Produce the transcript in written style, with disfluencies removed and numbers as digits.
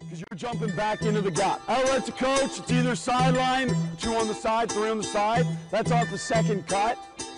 because you're jumping back into the gap. Outlet to coach, it's either sideline, 2 on the side, 3 on the side. That's off the second cut.